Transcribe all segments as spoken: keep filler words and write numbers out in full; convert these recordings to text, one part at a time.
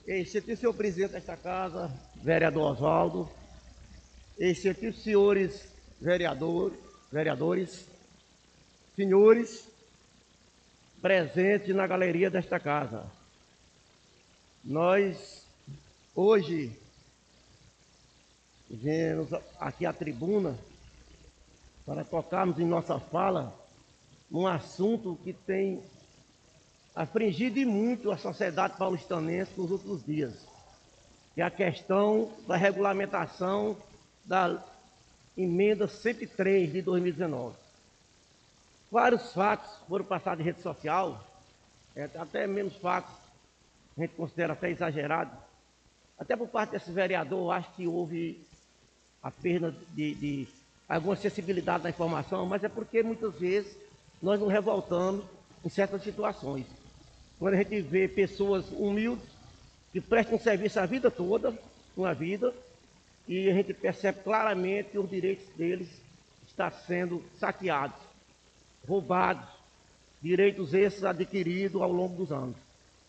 Excelentíssimo senhor presidente desta casa, vereador Oswaldo, excelentíssimos senhores vereador, vereadores, senhores presentes na galeria desta casa. Nós, hoje, viemos aqui à tribuna para tocarmos em nossa fala um assunto que tem afligido muito a sociedade paulistanense nos últimos dias, que é a questão da regulamentação da emenda cento e três de dois mil e dezenove. Vários fatos foram passados em rede social, até menos fatos, a gente considera até exagerado. Até por parte desse vereador, acho que houve a perda de, de alguma sensibilidade da informação, mas é porque muitas vezes nós nos revoltamos em certas situações. Quando a gente vê pessoas humildes que prestam serviço a vida toda, uma vida, e a gente percebe claramente que os direitos deles estão sendo saqueados, roubados, direitos esses adquiridos ao longo dos anos.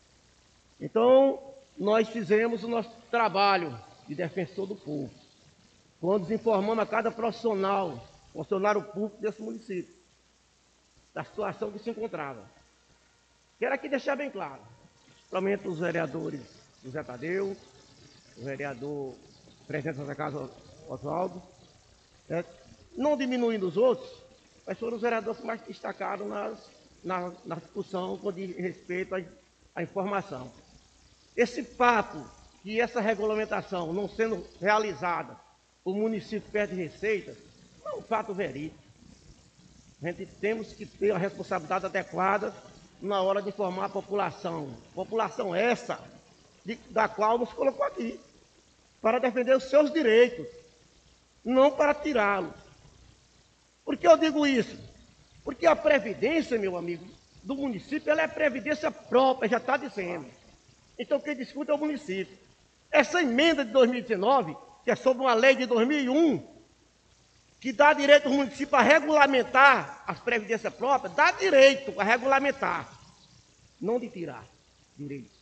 Então, nós fizemos o nosso trabalho de defensor do povo, quando informamos a cada profissional, funcionário público desse município, da situação que se encontrava. Quero aqui deixar bem claro, principalmente os vereadores José Tadeu, o vereador presidente da casa Oswaldo, é, não diminuindo os outros, mas foram os vereadores que mais destacaram nas, na, na discussão com respeito à, à informação. Esse fato que essa regulamentação não sendo realizada, o município perde receitas, não é um fato verídico. A gente temos que ter a responsabilidade adequada na hora de informar a população. População essa, de, da qual nos colocou aqui, para defender os seus direitos, não para tirá-los. Por que eu digo isso? Porque a previdência, meu amigo, do município, ela é previdência própria, já está dizendo. Então quem discute é o município. Essa emenda de dois mil e dezenove, que é sobre uma lei de dois mil e um, que dá direito ao município a regulamentar as previdências próprias, dá direito a regulamentar, não de tirar direito.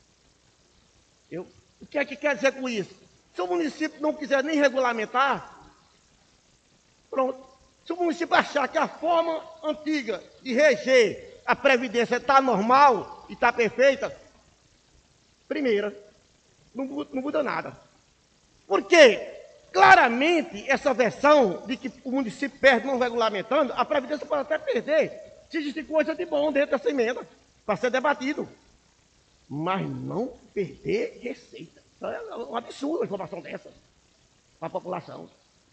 Eu, o que é que quer dizer com isso? Se o município não quiser nem regulamentar, pronto. Se o município achar que a forma antiga de reger a previdência está normal e está perfeita, primeira, não, não muda nada. Por quê? Claramente, essa versão de que o município perde não regulamentando, a previdência pode até perder, se existe coisa de bom dentro dessa emenda, para ser debatido. Mas não perder receita. Isso é um absurdo uma informação dessa para a população.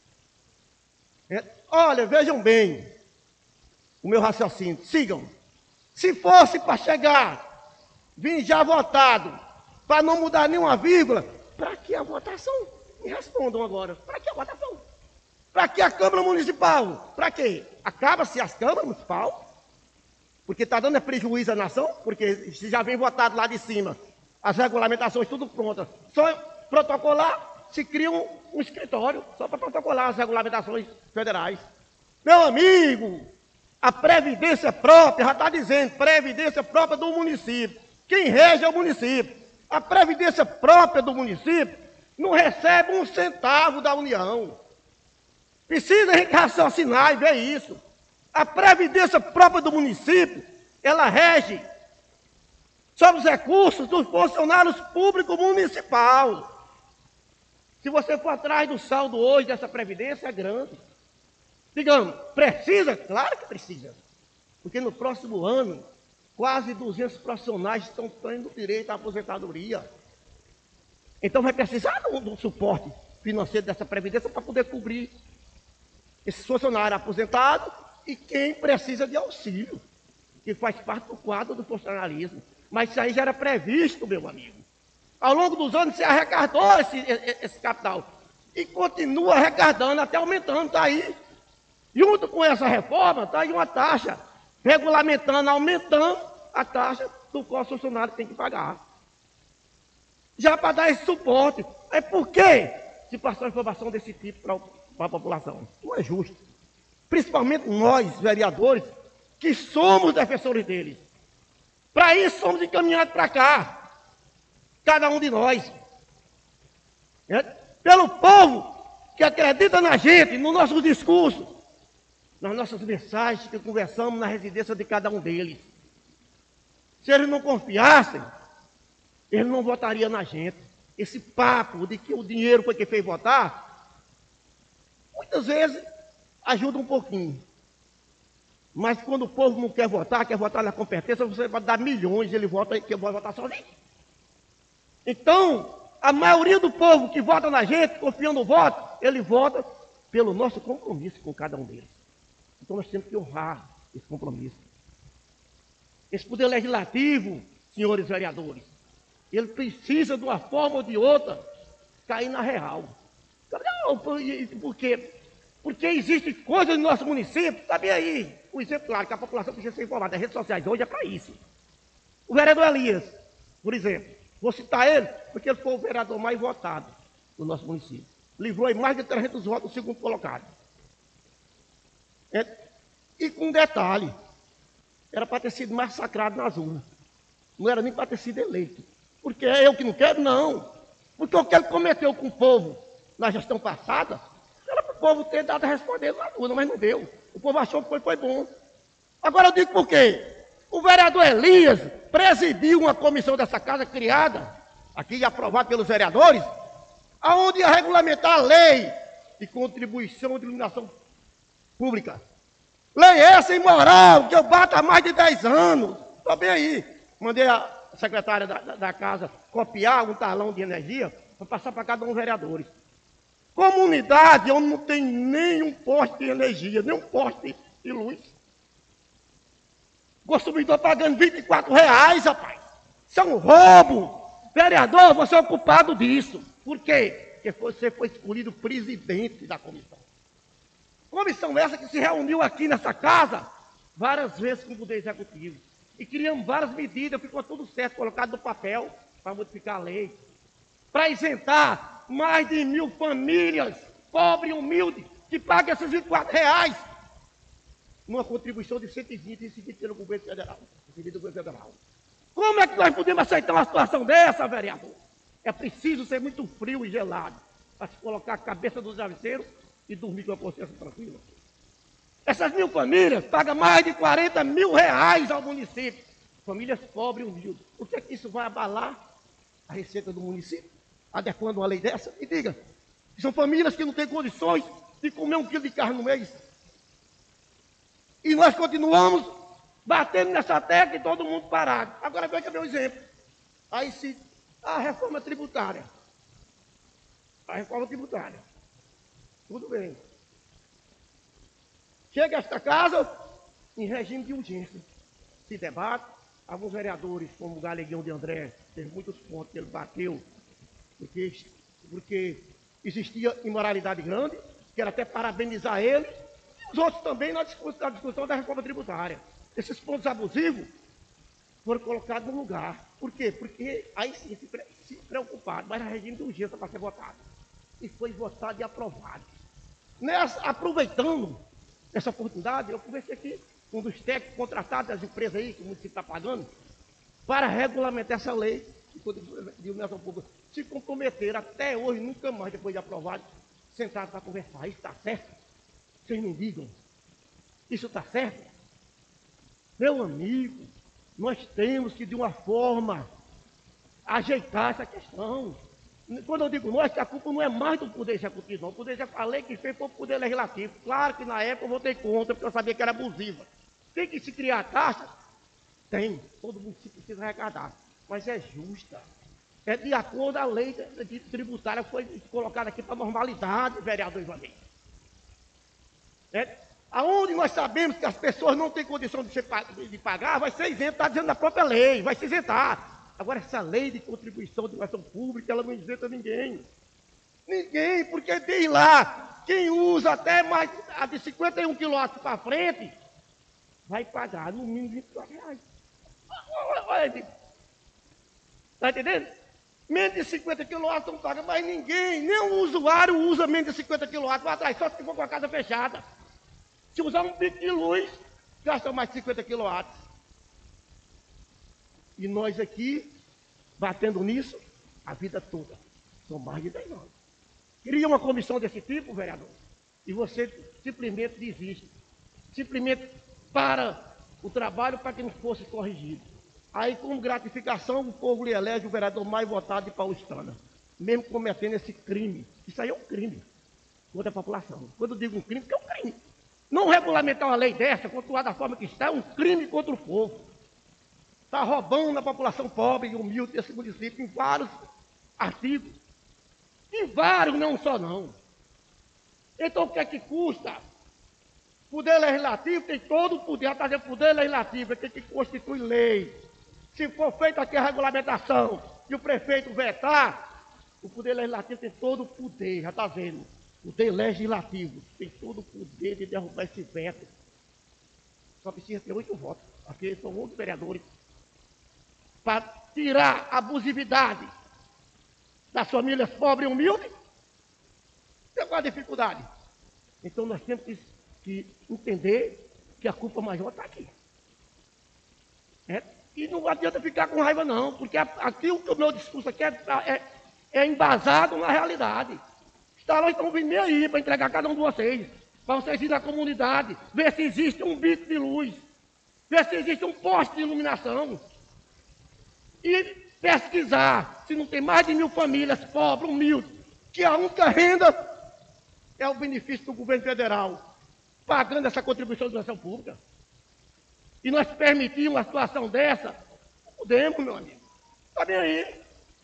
É, olha, vejam bem o meu raciocínio, sigam. Se fosse para chegar, vir já votado, para não mudar nenhuma vírgula, para que a votação? Me respondam agora, para que a votação? Para que a Câmara Municipal? Para quê? Acaba-se as câmaras municipais? Porque está dando prejuízo à nação? Porque se já vem votado lá de cima, as regulamentações tudo prontas, só protocolar, se cria um, um escritório, só para protocolar as regulamentações federais. Meu amigo, a previdência própria, já está dizendo, previdência própria do município. Quem rege é o município. A previdência própria do município não recebe um centavo da União. Precisa a gente raciocinar e ver isso. A previdência própria do município, ela rege sobre os recursos dos funcionários públicos municipais. Se você for atrás do saldo hoje dessa previdência, é grande. Digamos, precisa? Claro que precisa. Porque no próximo ano, quase duzentos profissionais estão tendo direito à aposentadoria. Então vai precisar do, do suporte financeiro dessa previdência para poder cobrir esses funcionários aposentados e quem precisa de auxílio, que faz parte do quadro do funcionalismo. Mas isso aí já era previsto, meu amigo. Ao longo dos anos se arrecadou esse, esse capital e continua arrecadando, até aumentando, está aí. Junto com essa reforma, está aí uma taxa, regulamentando, aumentando a taxa do qual o funcionário tem que pagar. Já para dar esse suporte. É por que se passou informação desse tipo para a população? Não é justo. Principalmente nós, vereadores, que somos defensores deles. Para isso somos encaminhados para cá. cada um de nós. É? Pelo povo que acredita na gente, no nosso discurso, nas nossas mensagens que conversamos na residência de cada um deles. Se eles não confiassem, eles não votariam na gente. Esse papo de que o dinheiro foi quem fez votar, muitas vezes ajuda um pouquinho. Mas quando o povo não quer votar, quer votar na competência, você vai dar milhões, ele vota que vai votar sozinho. Então, a maioria do povo que vota na gente, confiando no voto, ele vota pelo nosso compromisso com cada um deles. Então nós temos que honrar esse compromisso. Esse poder legislativo, senhores vereadores, ele precisa de uma forma ou de outra cair na real. Não, por quê? Porque existem coisas no nosso município, sabe aí, o exemplo claro que a população precisa ser informada, as redes sociais hoje é para isso. O vereador Elias, por exemplo, vou citar ele, porque ele foi o vereador mais votado no nosso município. Livrou aí mais de trezentos votos do segundo colocado. É, e com um detalhe, era para ter sido massacrado nas urnas. Não era nem para ter sido eleito. Porque é eu que não quero? Não. Porque o que ele cometeu com o povo na gestão passada, era para o povo ter dado a responder na urna, mas não deu. O povo achou que foi, foi bom. Agora eu digo por quê? O vereador Elias presidiu uma comissão dessa casa criada, aqui e aprovada pelos vereadores, aonde ia regulamentar a lei de contribuição de iluminação pública. Lei essa imoral, que eu bato há mais de dez anos. Estou bem aí. Mandei a secretária da, da, da casa copiar um talão de energia para passar para cada um dos vereadores. Comunidade onde não tem nenhum poste de energia, nenhum poste de luz. O consumidor pagando vinte e quatro reais, rapaz. Isso é um roubo. Vereador, você é o culpado disso. Por quê? Porque você foi escolhido presidente da comissão. Comissão essa que se reuniu aqui nessa casa várias vezes com o Poder Executivo. E criamos várias medidas, ficou tudo certo, colocado no papel para modificar a lei. Para isentar mais de mil famílias, pobres e humildes, que pagam esses vinte e quatro reais. Numa contribuição de cento e vinte recebida pelo governo federal. Recebido do governo federal. Como é que nós podemos aceitar uma situação dessa, vereador? É preciso ser muito frio e gelado para se colocar a cabeça do travesseiro e dormir com a consciência tranquila. Essas mil famílias pagam mais de quarenta mil reais ao município. Famílias pobres e humildes. Por que, que isso vai abalar a receita do município? Adequando uma lei dessa? E diga, são famílias que não têm condições de comer um quilo de carne no mês. E nós continuamos batendo nessa tecla e todo mundo parado. Agora veja meu exemplo. Aí se a reforma tributária. A reforma tributária. Tudo bem. Chega a esta casa em regime de urgência. Se debate. Alguns vereadores, como o Galeguinho de André, teve muitos pontos que ele bateu, porque, porque existia imoralidade grande, quero até parabenizar ele, e os outros também na discussão, na discussão da reforma tributária. Esses pontos abusivos foram colocados no lugar. Por quê? Porque aí sim se, pre, se preocupado, mas era regime de urgência para ser votado. E foi votado e aprovado. Nessa, aproveitando essa oportunidade, eu conversei aqui com um dos técnicos contratados das empresas aí, que o município está pagando, para regulamentar essa lei de iluminação pública. Se comprometeram até hoje, nunca mais, depois de aprovado, sentados para conversar. Isso está certo? Vocês me digam. Isso está certo? Meu amigo, nós temos que, de uma forma, ajeitar essa questão. Quando eu digo nós, que a culpa não é mais do Poder Executivo, não. O Poder Executivo, a lei que fez foi o Poder Legislativo. Claro que na época eu votei contra, porque eu sabia que era abusiva. Tem que se criar taxa? Tem. Todo mundo precisa arrecadar. Mas é justa. É de acordo com a lei tributária que foi colocada aqui para normalidade, vereador Ivanei. É, aonde nós sabemos que as pessoas não têm condição de, ser, de pagar, vai ser isento, está dizendo na própria lei, vai se isentar. Agora, essa lei de contribuição de educação pública, ela não isenta ninguém. Ninguém, porque tem lá, quem usa até mais a de cinquenta e um quilowatts para frente, vai pagar no mínimo vinte e quatro reais. Está entendendo? Menos de cinquenta quilowatts não paga mais ninguém, nem o usuário usa menos de cinquenta quilowatts para trás, só se for com a casa fechada. Se usar um pico de luz, gasta mais de cinquenta quilowatts. E nós aqui, batendo nisso, a vida toda. São mais de dez anos. Queria uma comissão desse tipo, vereador, e você simplesmente desiste. Simplesmente para o trabalho para que não fosse corrigido. Aí, como gratificação, o povo lhe elege o vereador mais votado de Paulistana, mesmo cometendo esse crime. Isso aí é um crime contra a população. Quando eu digo um crime, porque é um crime. Não regulamentar uma lei dessa, continuar da forma que está, é um crime contra o povo. Está roubando a população pobre e humilde desse município em vários artigos. Em vários, não só não. Então, o que é que custa? O poder legislativo tem todo o poder, está dizendo poder legislativo, é que, que constitui lei. Se for feita aqui a regulamentação e o prefeito vetar, o poder legislativo tem todo o poder, já está vendo. O poder legislativo tem todo o poder de derrubar esse veto. Só precisa ter oito votos. Aqui são oito vereadores. Para tirar a abusividade das famílias pobres e humildes, tem qual a dificuldade? Então nós temos que, que entender que a culpa maior está aqui. É? E não adianta ficar com raiva não, porque aqui o meu discurso aqui é, é, é embasado na realidade. Os talões estão vindo aí para entregar cada um de vocês, para vocês irem na comunidade, ver se existe um bico de luz, ver se existe um poste de iluminação. E pesquisar se não tem mais de mil famílias pobres, humildes, que a única renda é o benefício do governo federal, pagando essa contribuição de doação pública. E nós permitimos uma situação dessa, não podemos, meu amigo. Está bem aí.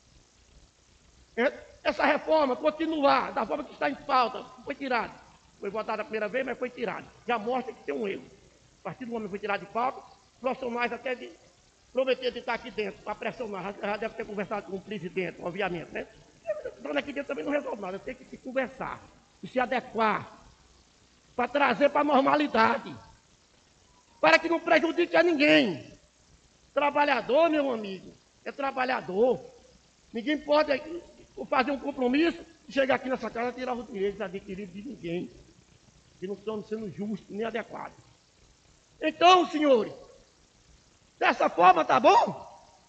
Essa reforma continuar da forma que está em pauta, foi tirada. Foi votada a primeira vez, mas foi tirada. Já mostra que tem um erro. A partir do momento que foi tirado de pauta, profissionais até de prometer de estar aqui dentro, para pressionar, já, já deve ter conversado com o presidente, obviamente, né? Então aqui dentro também não resolve nada, tem que se conversar, e se adequar, para trazer para a normalidade, para que não prejudique a ninguém. Trabalhador, meu amigo, é trabalhador. Ninguém pode fazer um compromisso e chegar aqui nessa casa e tirar os direitos adquiridos de ninguém, que não estão sendo justos nem adequados. Então, senhores, dessa forma, tá bom?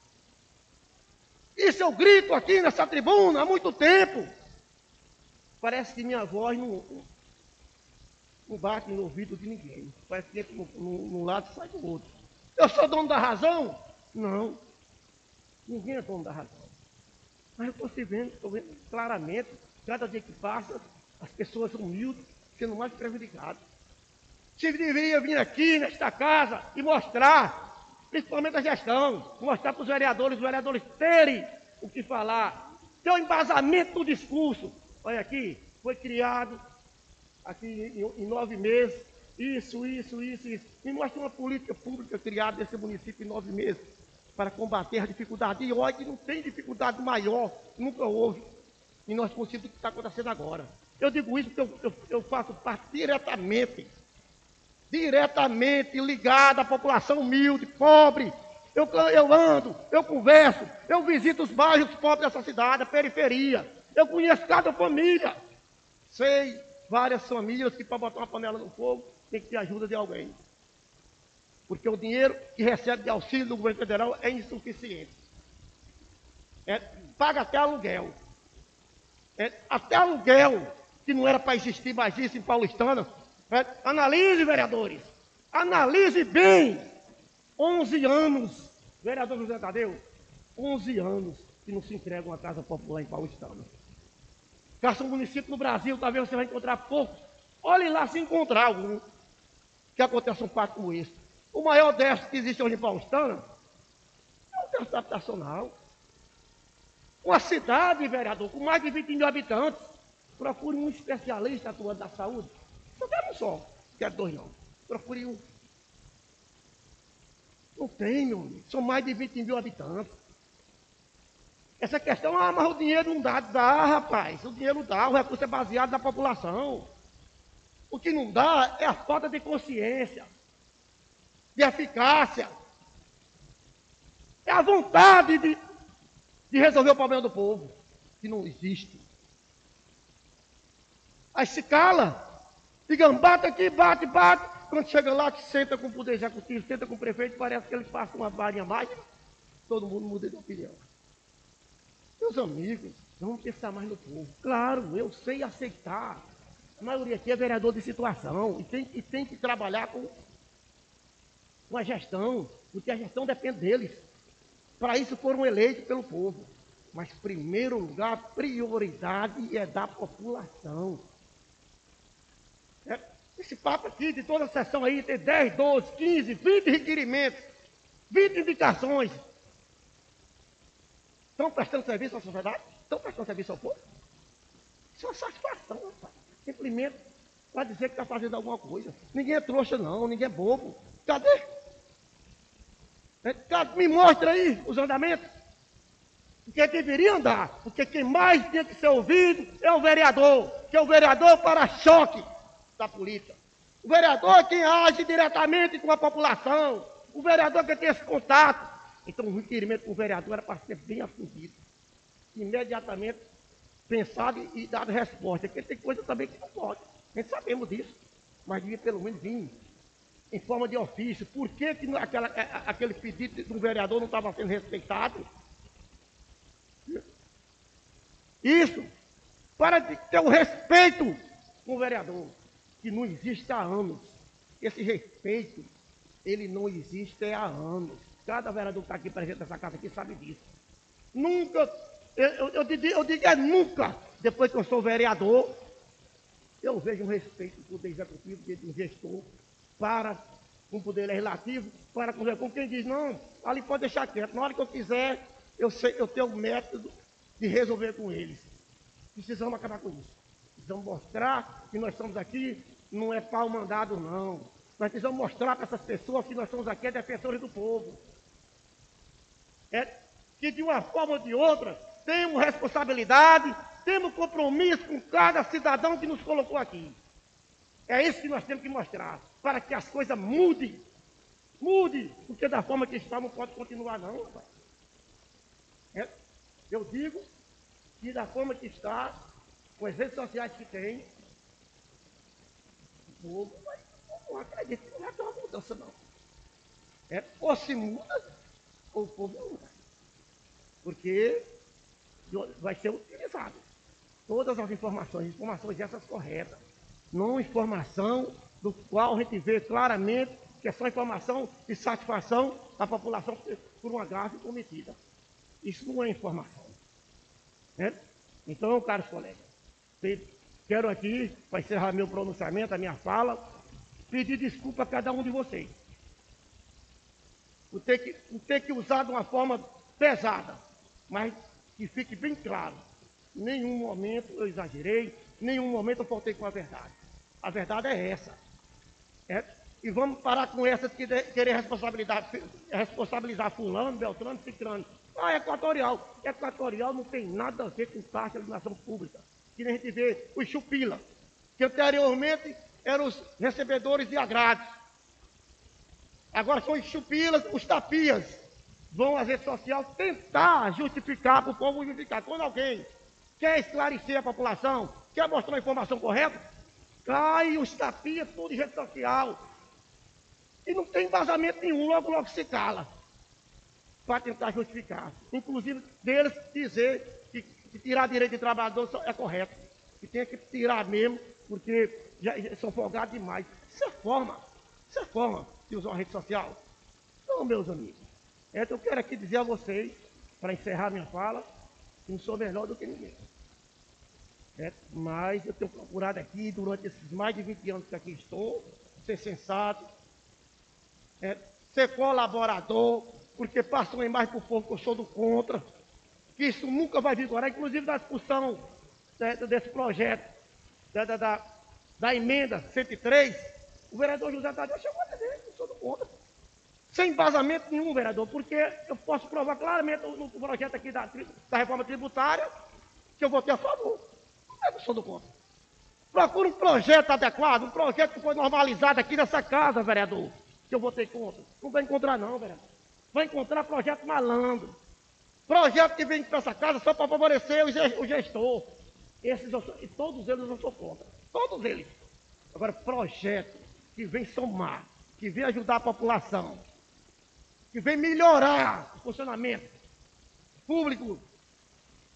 Isso eu grito aqui nessa tribuna há muito tempo. Parece que minha voz não, não bate no ouvido de ninguém. Parece que entra num lado e sai do outro. Eu sou dono da razão? Não. Ninguém é dono da razão. Mas eu estou se vendo, estou vendo claramente, cada dia que passa, as pessoas humildes sendo mais prejudicadas. Se deveria vir aqui nesta casa e mostrar, principalmente a gestão, mostrar para os vereadores, os vereadores terem o que falar, ter um embasamento do discurso. Olha aqui, foi criado aqui em, em nove meses, isso, isso, isso, isso. Me mostra uma política pública criada nesse município em nove meses para combater a dificuldade. E olha que não tem dificuldade maior, nunca houve, em nosso município que está acontecendo agora. Eu digo isso porque eu, eu, eu faço parte diretamente, diretamente ligado à população humilde, pobre. Eu, eu ando, eu converso, eu visito os bairros pobres dessa cidade, a periferia. Eu conheço cada família. Sei várias famílias que para botar uma panela no fogo tem que ter ajuda de alguém. Porque o dinheiro que recebe de auxílio do governo federal é insuficiente. É, paga até aluguel. É, até aluguel, que não era para existir mais isso em Paulistana. É, analise, vereadores. Analise bem. onze anos, vereador José Tadeu, onze anos que não se entrega uma casa popular em Paulistana. Caça um município no Brasil, talvez você vai encontrar poucos. Olhe lá se encontrar algum que aconteça um fato como esse. O maior déficit que existe hoje em Paulistana é o déficit habitacional. Uma cidade, vereador, com mais de vinte mil habitantes, procure um especialista atuando da saúde. Não quero um só, não quero dois não. Procure um. Não tem, meu amigo. São mais de vinte mil habitantes. Essa questão, ah, mas o dinheiro não dá. Dá, rapaz. O dinheiro dá, o recurso é baseado na população. O que não dá é a falta de consciência, de eficácia. É a vontade de, de resolver o problema do povo, que não existe. Aí se cala. Diga, bate aqui, bate, bate. Quando chega lá, que senta com o poder executivo, senta com o prefeito, parece que ele passa uma varinha mágica, todo mundo muda de opinião. Meus amigos, vamos pensar mais no povo. Claro, eu sei aceitar. A maioria aqui é vereador de situação e tem, e tem que trabalhar com, com a gestão, porque a gestão depende deles. Para isso foram eleitos pelo povo. Mas, em primeiro lugar, prioridade é da população. É, esse papo aqui, de toda a sessão aí, tem dez, doze, quinze, vinte requerimentos, vinte indicações. Estão prestando serviço à sociedade? Estão prestando serviço ao povo? Isso é uma satisfação, rapaz. Simplesmente para dizer que está fazendo alguma coisa. Ninguém é trouxa, não, ninguém é bobo. Cadê? Me mostra aí os andamentos. Porque deveria andar. Porque quem mais tem que ser ouvido é o vereador. Que é o vereador para-choque da política. O vereador é quem age diretamente com a população. O vereador que tem esse contato. Então, o requerimento com o vereador era para ser bem afundido. Imediatamente pensado e dado resposta. Porque tem coisa também que não pode. Nem sabemos disso. Mas devia pelo menos vir em forma de ofício. Por que, que aquela, aquele pedido do vereador não estava sendo respeitado? Isso, para ter o respeito com o vereador, que não existe há anos. Esse respeito, ele não existe há anos. Cada vereador que está aqui presente nessa casa aqui sabe disso. Nunca, eu, eu, eu, digo, eu digo é nunca, depois que eu sou vereador, eu vejo um respeito do poder executivo, do gestor, para com o poder legislativo, para com, com quem diz, não, ali pode deixar quieto, na hora que eu quiser, eu, sei, eu tenho um método de resolver com eles. Precisamos acabar com isso. Precisamos mostrar que nós estamos aqui, não é pau mandado, não. Nós precisamos mostrar para essas pessoas que nós estamos aqui, é defensores do povo. É que de uma forma ou de outra, temos responsabilidade, temos compromisso com cada cidadão que nos colocou aqui. É isso que nós temos que mostrar, para que as coisas mudem. Mude, porque da forma que está não pode continuar, não, rapaz. É, eu digo que da forma que está, com as redes sociais que tem, o povo vai, não acredito que não vai ter uma mudança, não. É, ou se muda, ou o povo não muda. Porque vai ser utilizado todas as informações, informações essas corretas. Não informação do qual a gente vê claramente que é só informação de satisfação da população por uma gafe cometida. Isso não é informação. Né? Então, caros colegas, quero aqui, para encerrar meu pronunciamento, a minha fala, pedir desculpa a cada um de vocês. Por ter que, por ter que usar de uma forma pesada, mas que fique bem claro, em nenhum momento eu exagerei, em nenhum momento eu faltei com a verdade. A verdade é essa. É? E vamos parar com essa de querer responsabilidade, responsabilizar fulano, beltrano, cicrano. Ah, é equatorial. Equatorial não tem nada a ver com taxa de iluminação pública. Que nem a gente vê os chupila, que anteriormente eram os recebedores de agrários. Agora são os chupilas, os tapias. Vão às redes sociais tentar justificar para o povo justificar. Quando alguém quer esclarecer a população, quer mostrar a informação correta, cai os tapias tudo em rede social. E não tem embasamento nenhum, logo logo se cala. Para tentar justificar. Inclusive deles dizer que, que tirar direito de trabalhador é correto. Que tem que tirar mesmo, porque já, já são folgados demais. Isso é forma. Isso é forma de usar a rede social. Não, meus amigos. Então eu quero aqui dizer a vocês, para encerrar minha fala, que não sou melhor do que ninguém. É, mas eu tenho procurado aqui, durante esses mais de vinte anos que aqui estou, ser sensato, é, ser colaborador, porque passa uma imagem para o povo que eu sou do contra, que isso nunca vai vigorar, inclusive na discussão é, desse projeto, da, da, da, da emenda cento e três, o vereador José Tadeu chegou a dizer que eu sou do contra. Sem embasamento nenhum, vereador, porque eu posso provar claramente no projeto aqui da, da reforma tributária que eu votei a favor. Não é que eu sou do contra. Procura um projeto adequado, um projeto que foi normalizado aqui nessa casa, vereador, que eu votei contra. Não vai encontrar não, vereador. Vai encontrar projeto malandro. Projeto que vem para essa casa só para favorecer o gestor. Esses eu sou, e todos eles eu sou contra. Todos eles. Agora, projeto que vem somar, que vem ajudar a população, que vem melhorar o funcionamento público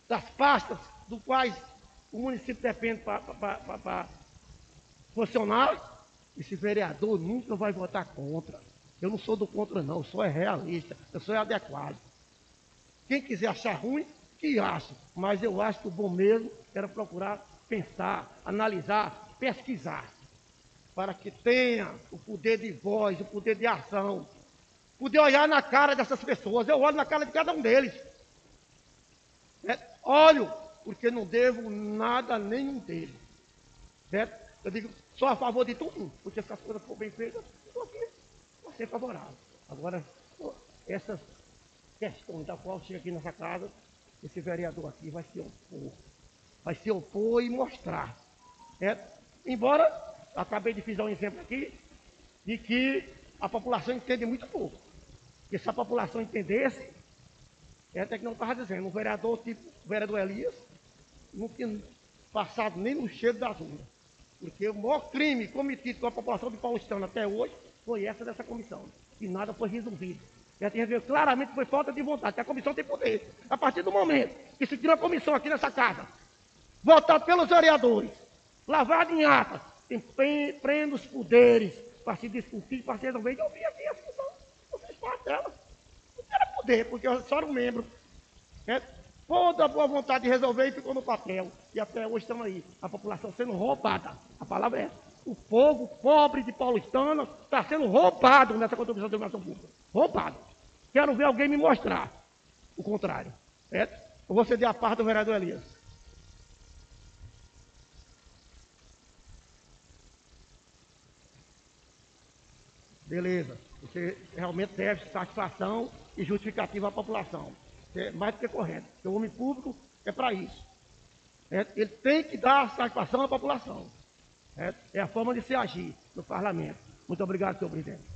das pastas do quais o município depende para funcionar, esse vereador nunca vai votar contra. Eu não sou do contra, não, eu sou é realista, eu sou adequado. Quem quiser achar ruim, que ache, mas eu acho que o bom mesmo era procurar pensar, analisar, pesquisar, para que tenha o poder de voz, o poder de ação, poder olhar na cara dessas pessoas. Eu olho na cara de cada um deles. É, olho, porque não devo nada a nenhum deles. Certo? Eu digo, sou a favor de tudo, porque se as coisas forem bem feitas, estou aqui, vou ser favorável. Agora, essas questões da qual chega aqui nessa casa, esse vereador aqui vai se opor. Vai se opor e mostrar. Certo? Embora, acabei de fazer um exemplo aqui, de que a população entende muito pouco. Porque se a população entendesse, é até que não estava dizendo, um vereador tipo o vereador Elias, não tinha passado nem no cheiro das urnas. Porque o maior crime cometido com a população de Paulistano até hoje foi essa dessa comissão. E nada foi resolvido. Já tem resolvido claramente que foi falta de vontade, que a comissão tem poder. A partir do momento que se tira uma comissão aqui nessa casa, votada pelos vereadores, lavada em ata, tem plena os poderes para se discutir, para se resolver. E eu vi aqui a discussão, vocês parte dela. Não era poder, porque eu só era um membro. Né? Toda a boa vontade de resolver e ficou no papel. E até hoje estamos aí. A população sendo roubada. A palavra é essa. O povo pobre de Paulistana está sendo roubado nessa contribuição de educação pública. Roubado. Quero ver alguém me mostrar o contrário. Certo? Eu vou ceder a parte do vereador Elias. Beleza. Você realmente deve satisfação e justificativa à população. É mais do que correto. Porque o homem público é para isso. É, ele tem que dar satisfação à população. É, é a forma de se agir no parlamento. Muito obrigado, senhor presidente.